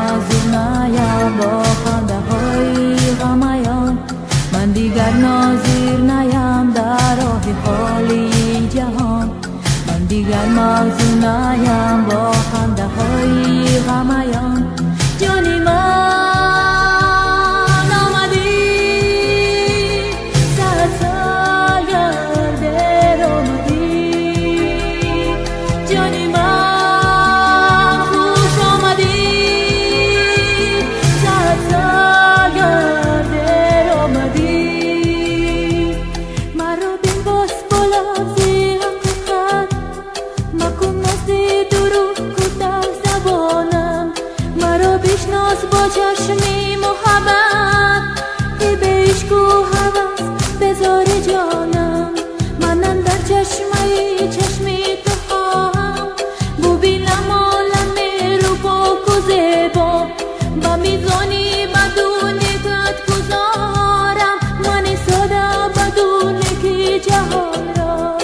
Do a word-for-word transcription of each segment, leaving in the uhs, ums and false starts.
مظلوم با خنده های غمیان، من دیگر ناظر نیم در راه خالی جهان، من دیگر مظلوم نیم با خنده های غمیان. جانی من با چشمی محبت که به عشق و هوس بذار جانم، منم در چشمه چشمی تو خواهم ببینم عالم رو پاک و زیبا، با میزانی بدون کت گذارم من ساده بدون که جهان را.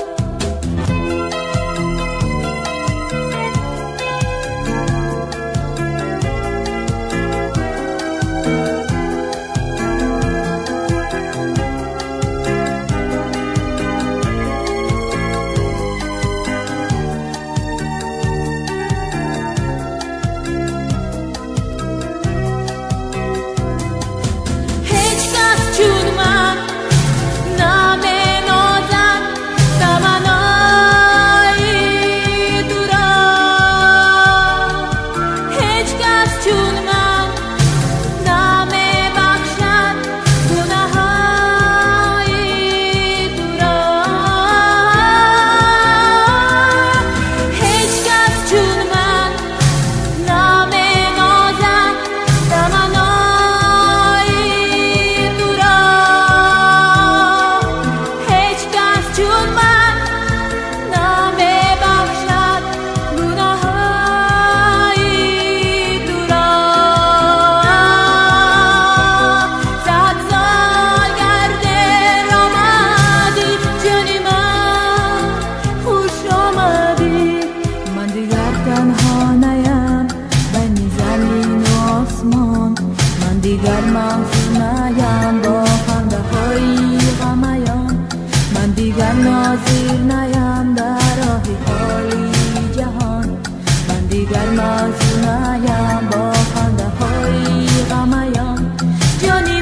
دیگر مغزی نیم با خنده های غمیان، من دیگر ناظر نیم در راه خالی جهان، من دیگر مغزی نیم با خنده های غمیان. جانی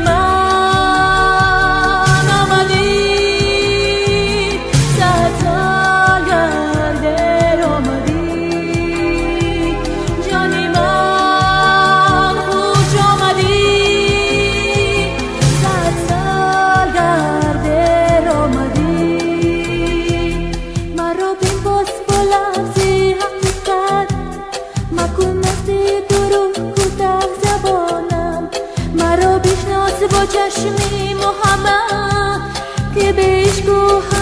من آمدی صد سال گرده آمدی، جانی من خوش آمدی با چشمی محبت که به عشق و